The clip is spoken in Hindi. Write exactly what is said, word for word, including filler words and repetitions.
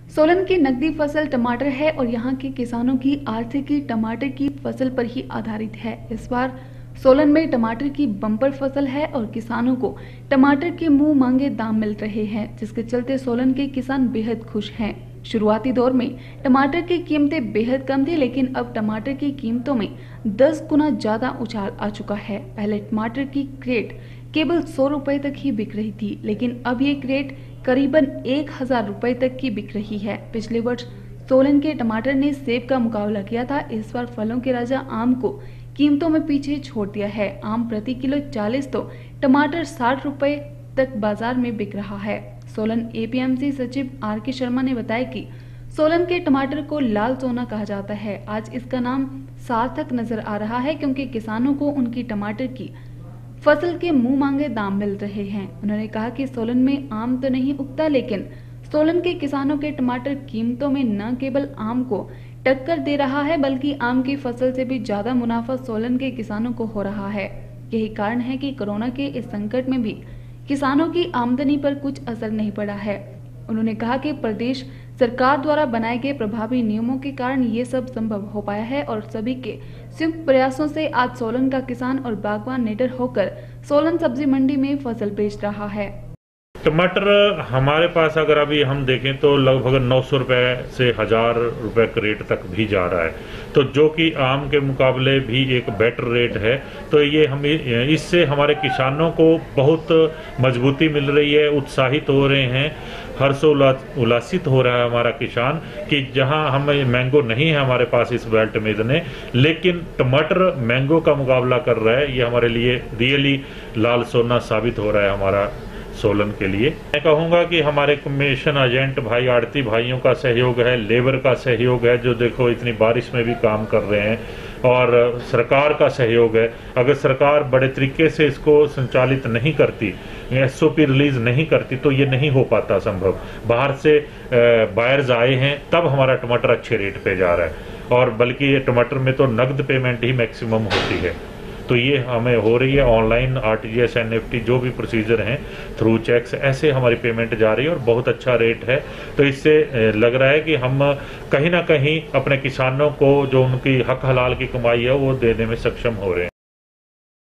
सोलन की नकदी फसल टमाटर है और यहाँ के किसानों की आर्थिकी टमाटर की फसल पर ही आधारित है। इस बार सोलन में टमाटर की बम्पर फसल है और किसानों को टमाटर के मुंह मांगे दाम मिल रहे हैं, जिसके चलते सोलन के किसान बेहद खुश हैं। शुरुआती दौर में टमाटर की कीमतें बेहद कम थी, लेकिन अब टमाटर की कीमतों में दस गुना ज्यादा उछाल आ चुका है। पहले टमाटर की क्रेट केवल सौ रुपए तक ही बिक रही थी, लेकिन अब ये क्रेट करीबन एक हजार रुपए तक की बिक रही है। पिछले वर्ष सोलन के टमाटर ने सेब का मुकाबला किया था। इस बार फलों के राजा आम को कीमतों में पीछे छोड़ दिया है। आम प्रति किलो चालीस तो टमाटर साठ रुपए तक बाजार में बिक रहा है। सोलन एपीएमसी सचिव आर के शर्मा ने बताया कि सोलन के टमाटर को लाल सोना कहा जाता है। आज इसका नाम सार्थक नजर आ रहा है, क्योंकि किसानों को उनकी टमाटर की फसल के मुंह मांगे दाम मिल रहे हैं। उन्होंने कहा कि सोलन में आम तो नहीं उगता, लेकिन सोलन के किसानों के टमाटर कीमतों में न केवल आम को टक्कर दे रहा है, बल्कि आम की फसल से भी ज्यादा मुनाफा सोलन के किसानों को हो रहा है। यही कारण है कि कोरोना के इस संकट में भी किसानों की आमदनी पर कुछ असर नहीं पड़ा है। उन्होंने कहा कि प्रदेश सरकार द्वारा बनाए गए प्रभावी नियमों के कारण ये सब संभव हो पाया है और सभी के संयुक्त प्रयासों से आज सोलन का किसान और बागवान निडर होकर सोलन सब्जी मंडी में फसल बेच रहा है। टमाटर हमारे पास अगर अभी हम देखें तो लगभग नौ सौ रुपए से हजार रुपए रेट तक भी जा रहा है, तो जो कि आम के मुकाबले भी एक बेटर रेट है। तो ये हम इससे हमारे किसानों को बहुत मजबूती मिल रही है, उत्साहित हो रहे हैं, हर्षोल्लासित हो रहा है हमारा किसान कि जहां हमें मैंगो नहीं है हमारे पास इस बेल्ट में इतने, लेकिन टमाटर मैंगो का मुकाबला कर रहा है। ये हमारे लिए रियली लाल सोना साबित हो रहा है हमारा सोलन के लिए। मैं कहूँगा कि हमारे कमीशन एजेंट भाई आड़ती भाइयों का सहयोग है, लेबर का सहयोग है, जो देखो इतनी बारिश में भी काम कर रहे हैं, और सरकार का सहयोग है। अगर सरकार बड़े तरीके से इसको संचालित नहीं करती, एसओपी रिलीज नहीं करती, तो ये नहीं हो पाता संभव। बाहर से बायर्स आए हैं तब हमारा टमाटर अच्छे रेट पे जा रहा है, और बल्कि ये टमाटर में तो नकद पेमेंट ही मैक्सिमम होती है। तो ये हमें हो रही है ऑनलाइन, आरटीजीएस, एनएफटी, जो भी प्रोसीजर हैं, थ्रू चेक्स, ऐसे हमारी पेमेंट जा रही है और बहुत अच्छा रेट है। तो इससे लग रहा है कि हम कहीं ना कहीं अपने किसानों को जो उनकी हक हलाल की कमाई है वो देने में सक्षम हो रहे हैं।